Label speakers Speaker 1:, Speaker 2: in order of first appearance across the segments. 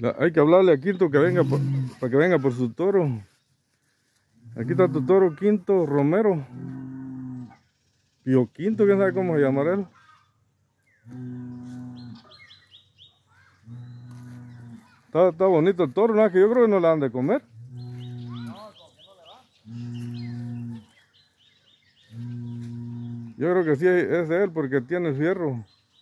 Speaker 1: Hay que hablarle a Quinto que venga para que venga por su toro. Aquí está tu toro, Quinto Romero. Pío Quinto, quién sabe cómo se llamará él. Está bonito el toro, ¿no? Que yo creo que no le han de comer. Yo creo que sí es de él porque tiene fierro.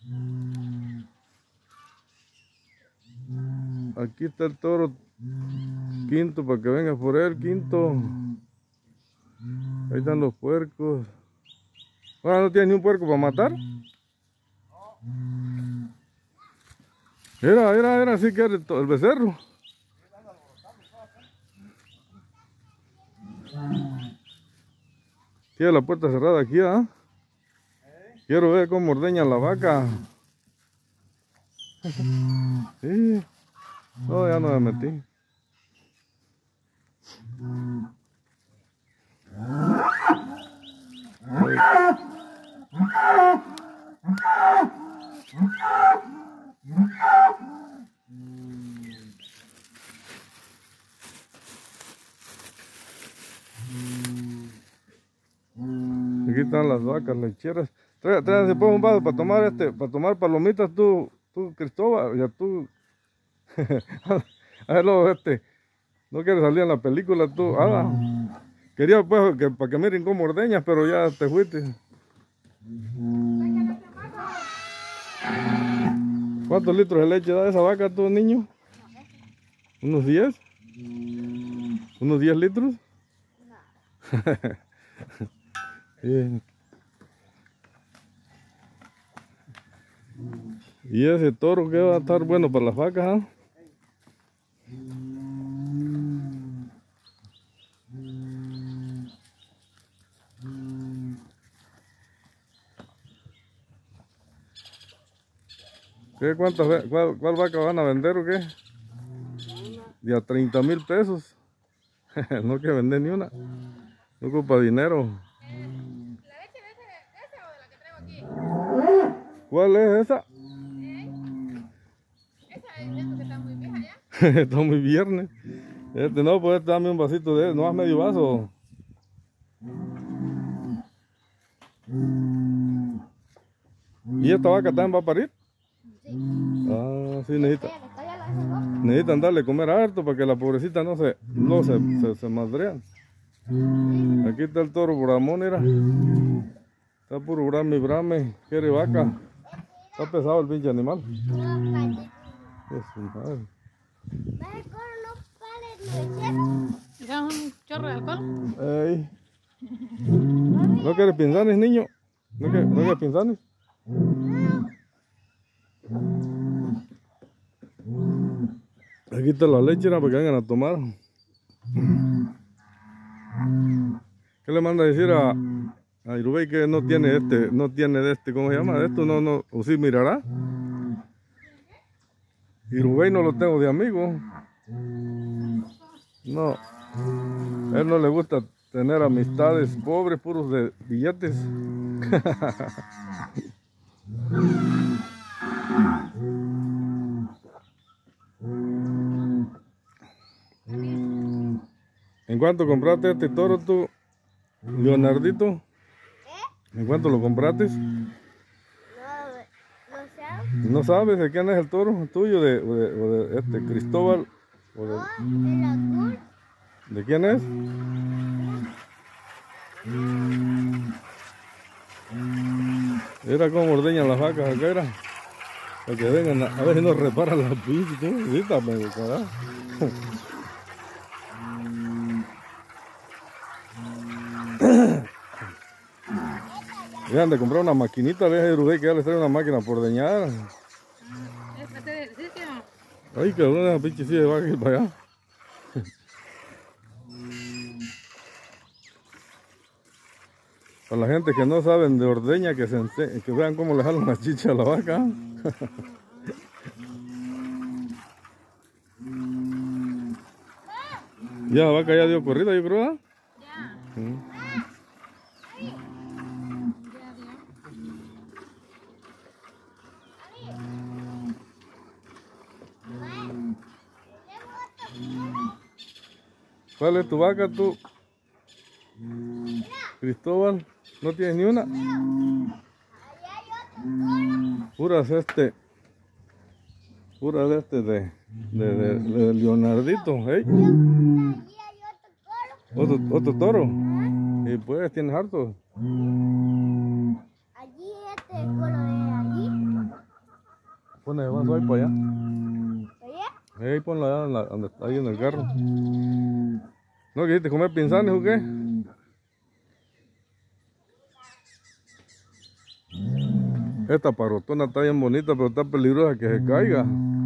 Speaker 1: Aquí está el toro, Quinto, para que venga por él, Quinto. Ahí están los puercos. Ahora no tiene ni un puerco para matar. Era así que era el becerro. Tiene la puerta cerrada aquí, ¿ah? Quiero ver cómo ordeña la vaca. Sí. No, ya no me metí. Aquí están las vacas lecheras. Tráiganse pues un vaso para tomar para tomar palomitas tú Cristóbal, ya tú. A ver, no quieres salir en la película tú. Quería pues para que miren cómo ordeñas, pero ya te fuiste. ¿Cuántos litros de leche da esa vaca tú, niño? ¿Unos 10? ¿Unos 10 litros? No. Bien. Y ese toro que va a estar bueno para las vacas, ¿ah? ¿Cuál vaca van a vender o qué? De a 30,000 pesos. No que vender ni una. No ocupa dinero.
Speaker 2: ¿La leche de ese o de la que traigo aquí?
Speaker 1: ¿Cuál es esa?
Speaker 2: Esa es esto que está muy vieja ya.
Speaker 1: Está muy viernes. No, pues dame un vasito de él, no más medio vaso. ¿Y esta vaca también va a parir?
Speaker 2: Sí.
Speaker 1: Sí, necesitan darle a comer harto para que la pobrecita no se madrean. Aquí está el toro Bramón, mira. Está puro brame, quiere vaca. Está pesado el pinche animal. Es su madre.
Speaker 2: ¿Digamos un chorro de alcohol?
Speaker 1: Ey. ¿No quieres pinzanes, niño? ¿No quieres pinzanes? Aquí está la leche para que vengan a tomar. ¿Qué le manda a decir a Irubey que no tiene ¿cómo se llama? De esto no, o sí mirará. Irubey no lo tengo de amigo. No, a él no le gusta tener amistades pobres, puros de billetes. ¿En cuánto compraste este toro tú, Leonardito? ¿En cuánto lo compraste? ¿No sabes de quién es el toro? ¿Tuyo o de Cristóbal? ¿De quién es? Era como ordeñan las vacas acá, era. Para que vengan, a ver si nos reparan las pinches, tú. Ahorita me carajo. Dejan de comprar una maquinita, le dije a Rubén que ya les trae una máquina por ordeñar. Ay, que una de esas pinches sí va a ir para allá. Para la gente que no saben de ordeña, que vean cómo le jalan las chichas a la vaca. Ya la vaca ya dio corrida, yo creo, ¿ah? Ya. ¿Cuál es tu vaca, tú? Cristóbal, ¿no tienes ni una? Puras puras de Leonardito, ¿eh? Otro toro. Y pues tienes harto.
Speaker 3: Allí coro de allí.
Speaker 1: Pone el vaso ahí para allá.
Speaker 3: ¿Oye?
Speaker 1: Ahí ponlo allá donde está ahí en el carro. ¿No quisiste comer pinzanes o qué? Esta parrotona está bien bonita, pero está peligrosa que se caiga.